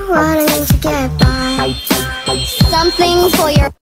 what I need to get by. Something for your